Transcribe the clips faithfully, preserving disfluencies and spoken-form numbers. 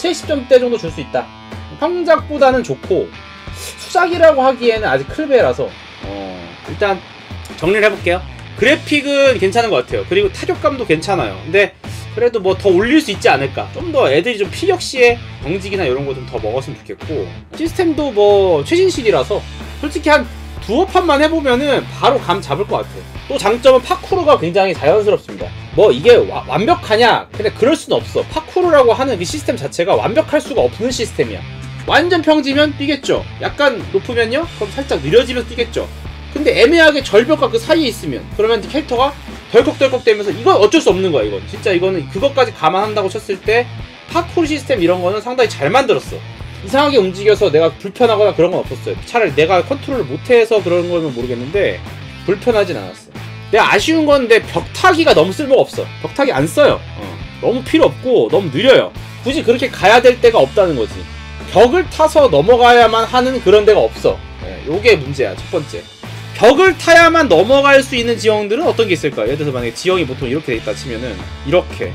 칠십 점대 정도 줄 수 있다. 평작보다는 좋고 수작이라고 하기에는 아직 클베라서 어, 일단 정리를 해볼게요. 그래픽은 괜찮은 것 같아요. 그리고 타격감도 괜찮아요. 근데 그래도 뭐 더 올릴 수 있지 않을까. 좀 더 애들이 좀 피격시에 경직이나 이런 거 좀 더 먹었으면 좋겠고, 시스템도 뭐 최신식이라서 솔직히 한 두어 판만 해보면은 바로 감 잡을 것 같아요. 또 장점은 파쿠르가 굉장히 자연스럽습니다. 뭐 이게 와, 완벽하냐? 근데 그럴 수는 없어. 파쿠르라고 하는 그 시스템 자체가 완벽할 수가 없는 시스템이야. 완전 평지면 뛰겠죠. 약간 높으면요? 그럼 살짝 느려지면서 뛰겠죠. 근데 애매하게 절벽과 그 사이에 있으면 그러면 캐릭터가 덜컥덜컥 되면서 이건 어쩔 수 없는 거야. 이건 진짜 이거는 그것까지 감안한다고 쳤을 때 파쿠르 시스템 이런 거는 상당히 잘 만들었어. 이상하게 움직여서 내가 불편하거나 그런 건 없었어요. 차라리 내가 컨트롤을 못해서 그런 거면 모르겠는데 불편하진 않았어. 내가 아쉬운 건데 벽타기가 너무 쓸모가 없어. 벽타기 안 써요. 어. 너무 필요 없고 너무 느려요. 굳이 그렇게 가야 될 데가 없다는 거지. 벽을 타서 넘어가야만 하는 그런 데가 없어. 네, 요게 문제야. 첫 번째. 벽을 타야만 넘어갈 수 있는 지형들은 어떤 게 있을까? 예를 들어서 만약에 지형이 보통 이렇게 돼 있다 치면은 이렇게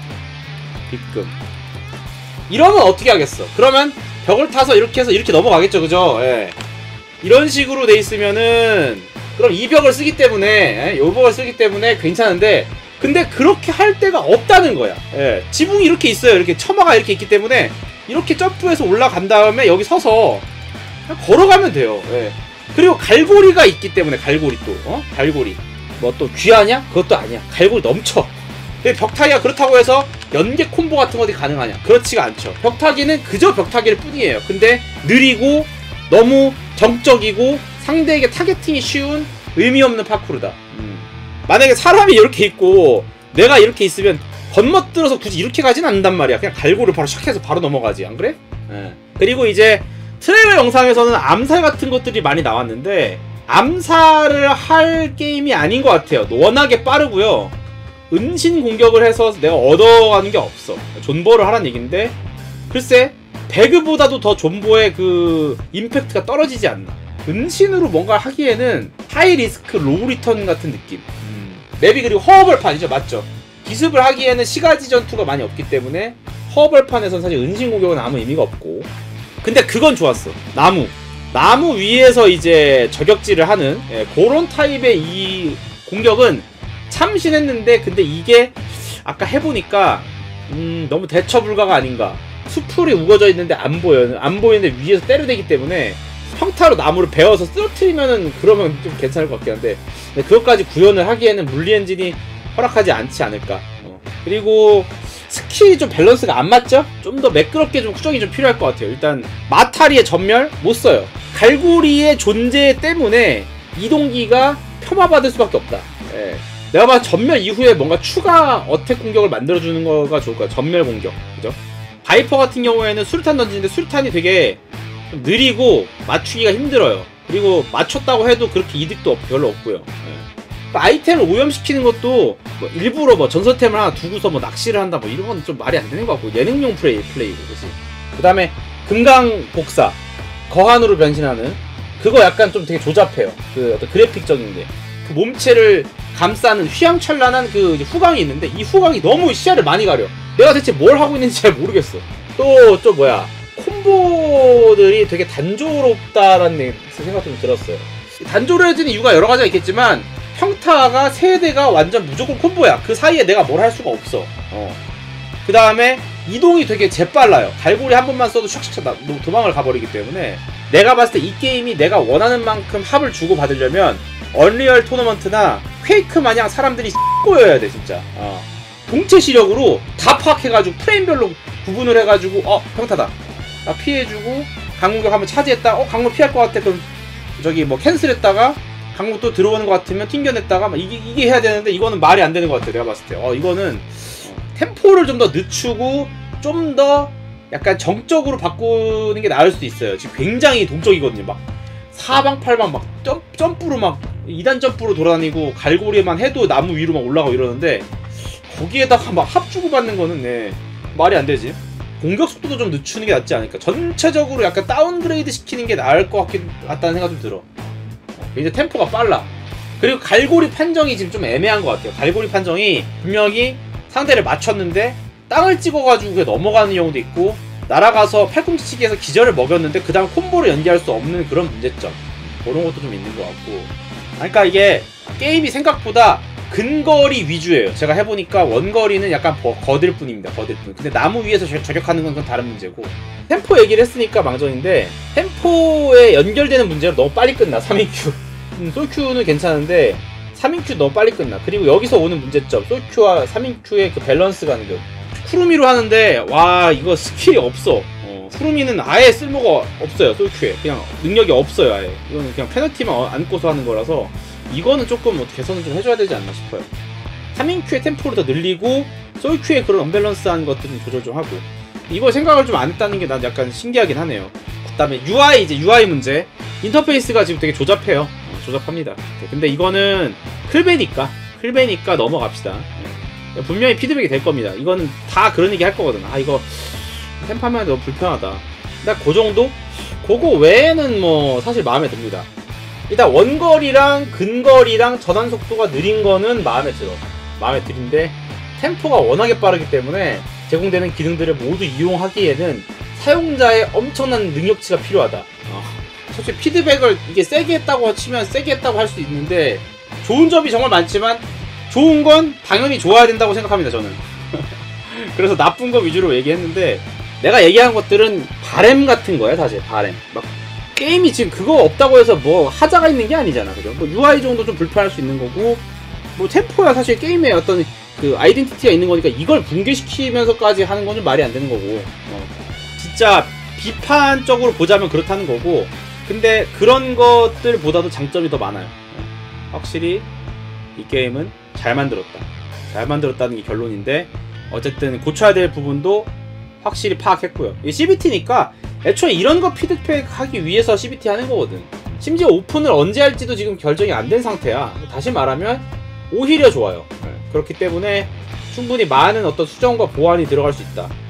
빗금 이러면 어떻게 하겠어? 그러면 벽을 타서 이렇게 해서 이렇게 넘어가겠죠, 그죠? 예. 이런 식으로 돼 있으면은 그럼 이 벽을 쓰기 때문에 예? 요 벽을 쓰기 때문에 괜찮은데, 근데 그렇게 할 데가 없다는 거야. 예. 지붕이 이렇게 있어요. 이렇게 처마가 이렇게 있기 때문에 이렇게 점프해서 올라간 다음에 여기 서서 그냥 걸어가면 돼요. 예. 그리고 갈고리가 있기 때문에 갈고리 또 어? 갈고리 뭐 또 귀하냐? 그것도 아니야. 갈고리 넘쳐. 근데 벽타기가 그렇다고 해서 연계 콤보 같은 거 어디 가능하냐? 그렇지가 않죠. 벽타기는 그저 벽타기일 뿐이에요. 근데 느리고 너무 정적이고 상대에게 타겟팅이 쉬운 의미 없는 파쿠르다. 음. 만약에 사람이 이렇게 있고 내가 이렇게 있으면 건너뜨려서 굳이 이렇게 가진 않는단 말이야. 그냥 갈고리를 바로 샥 해서 바로 넘어가지. 안 그래? 예. 그리고 이제 트레일러 영상에서는 암살 같은 것들이 많이 나왔는데 암살을 할 게임이 아닌 것 같아요. 워낙에 빠르고요. 은신 공격을 해서 내가 얻어가는 게 없어. 존버를 하란 얘긴데 글쎄 배그보다도 더 존버의 그 임팩트가 떨어지지 않나. 은신으로 뭔가 하기에는 하이 리스크 로우 리턴 같은 느낌. 음. 맵이 그리고 허허벌판이죠. 맞죠? 기습을 하기에는 시가지 전투가 많이 없기 때문에 허허벌판에서는 사실 은신 공격은 아무 의미가 없고, 근데 그건 좋았어. 나무 나무 위에서 이제 저격질을 하는 예, 그런 타입의 이 공격은 참신했는데, 근데 이게 아까 해보니까 음, 너무 대처 불가가 아닌가. 수풀이 우거져 있는데 안 보여요. 안 보이는데 위에서 때려대기 때문에 평타로 나무를 베어서 쓰러뜨리면은 그러면 좀 괜찮을 것 같긴 한데, 근데 그것까지 구현을 하기에는 물리 엔진이 허락하지 않지 않을까. 어. 그리고 스킬이 좀 밸런스가 안 맞죠? 좀 더 매끄럽게 좀 후정이 좀 필요할 것 같아요. 일단 마타리의 전멸 못 써요. 갈고리의 존재 때문에 이동기가 폄하받을 수밖에 없다. 예. 내가 봐서 전멸 이후에 뭔가 추가 어택 공격을 만들어주는 거가 좋을 거야. 전멸 공격. 그죠? 바이퍼 같은 경우에는 수류탄 던지는데 수류탄이 되게 좀 느리고 맞추기가 힘들어요. 그리고 맞췄다고 해도 그렇게 이득도 없, 별로 없고요. 예. 아이템을 오염시키는 것도 뭐 일부러 뭐 전설템을 하나 두고서 뭐 낚시를 한다 뭐 이런 건 좀 말이 안 되는 것 같고, 예능용 플레이, 플레이고, 그치? 그 다음에 금강 복사 거한으로 변신하는 그거 약간 좀 되게 조잡해요. 그 어떤 그래픽적인 게. 그 몸체를 감싸는 휘황찬란한 그 후광이 있는데 이 후광이 너무 시야를 많이 가려. 내가 대체 뭘 하고 있는지 잘 모르겠어. 또, 또 뭐야. 콤보들이 되게 단조롭다라는 생각도 좀 들었어요. 단조로워진 이유가 여러 가지가 있겠지만 평타가 세 대가 완전 무조건 콤보야. 그 사이에 내가 뭘 할 수가 없어. 어. 그 다음에 이동이 되게 재빨라요. 갈고리 한 번만 써도 샥샥샥 도망을 가버리기 때문에 내가 봤을 때 이 게임이 내가 원하는 만큼 합을 주고 받으려면 언리얼 토너먼트나 퀘이크 마냥 사람들이 꼬여야 돼 진짜. 어. 동체 시력으로 다 파악해가지고 프레임별로 구분을 해가지고 어 평타다 나 피해주고 강공격 한번 차지했다. 어 강공 피할 것 같아. 그럼 저기 뭐 캔슬했다가 강공 또 들어오는 것 같으면 튕겨냈다가 막 이게, 이게 해야 되는데 이거는 말이 안 되는 것 같아. 내가 봤을 때 어 이거는 어, 템포를 좀 더 늦추고 좀 더 약간 정적으로 바꾸는 게 나을 수도 있어요. 지금 굉장히 동적이거든요. 막 사방팔방 막 점, 점프로 막 이 단 점프로 돌아다니고 갈고리만 해도 나무 위로 막 올라가고 이러는데 거기에다가 막 합 주고 받는 거는 네, 말이 안 되지. 공격 속도도 좀 늦추는 게 낫지 않을까. 전체적으로 약간 다운그레이드 시키는 게 나을 것 같긴, 같다는 생각 좀 들어. 이제 템포가 빨라. 그리고 갈고리 판정이 지금 좀 애매한 것 같아요. 갈고리 판정이 분명히 상대를 맞췄는데 땅을 찍어가지고 그게 넘어가는 경우도 있고, 날아가서 팔꿈치치기에서 기절을 먹였는데 그 다음 콤보를 연기할 수 없는 그런 문제점, 그런 것도 좀 있는 것 같고. 그러니까 이게 게임이 생각보다 근거리 위주예요. 제가 해보니까 원거리는 약간 버, 거들 뿐입니다. 거들 뿐. 근데 나무 위에서 저, 저격하는 건 그건 다른 문제고. 템포 얘기를 했으니까 망정인데, 템포에 연결되는 문제는 너무 빨리 끝나. 삼 인큐. 음, 솔큐는 괜찮은데 삼 인큐 너무 빨리 끝나. 그리고 여기서 오는 문제점, 솔큐와 삼 인큐의 그 밸런스 간격. 쿠루미로 하는데 와 이거 스킬이 없어. 어, 쿠루미는 아예 쓸모가 없어요. 솔큐에 그냥 능력이 없어요. 아예 이거는 그냥 페널티만 안고서 하는 거라서 이거는 조금 뭐 개선을 좀 해줘야 되지 않나 싶어요. 삼 인큐의 템포를 더 늘리고 솔큐의 그런 언밸런스한 것들 좀 조절 좀 하고. 이걸 생각을 좀 안 했다는 게 난 약간 신기하긴 하네요. 그 다음에 유아이, 이제 유아이 문제. 인터페이스가 지금 되게 조잡해요. 어, 조잡합니다. 근데 이거는 클베니까 클베니까 넘어갑시다. 분명히 피드백이 될 겁니다. 이거는 다 그런 얘기 할 거거든. 아 이거 템파면 너무 불편하다. 나 그 정도? 그거 외에는 뭐 사실 마음에 듭니다. 일단 원거리랑 근거리랑 전환 속도가 느린 거는 마음에 들어. 마음에 드는데 템포가 워낙에 빠르기 때문에 제공되는 기능들을 모두 이용하기에는 사용자의 엄청난 능력치가 필요하다. 어. 솔직히 피드백을 이게 세게 했다고 치면 세게 했다고 할 수 있는데 좋은 점이 정말 많지만 좋은 건 당연히 좋아야 된다고 생각합니다, 저는. 그래서 나쁜 거 위주로 얘기했는데 내가 얘기한 것들은 바램 같은 거야, 사실. 바램. 막 게임이 지금 그거 없다고 해서 뭐 하자가 있는 게 아니잖아, 그죠? 뭐 유아이 정도 좀 불편할 수 있는 거고, 뭐 템포야 사실 게임에 어떤 그 아이덴티티가 있는 거니까 이걸 붕괴시키면서까지 하는 건 좀 말이 안 되는 거고. 어. 진짜 비판적으로 보자면 그렇다는 거고, 근데 그런 것들보다도 장점이 더 많아요. 어. 확실히 이 게임은 잘 만들었다. 잘 만들었다는 게 결론인데, 어쨌든 고쳐야 될 부분도 확실히 파악했고요. 이게 씨비티니까 애초에 이런 거 피드백 하기 위해서 씨비티 하는 거거든. 심지어 오픈을 언제 할지도 지금 결정이 안 된 상태야. 다시 말하면 오히려 좋아요. 그렇기 때문에 충분히 많은 어떤 수정과 보완이 들어갈 수 있다.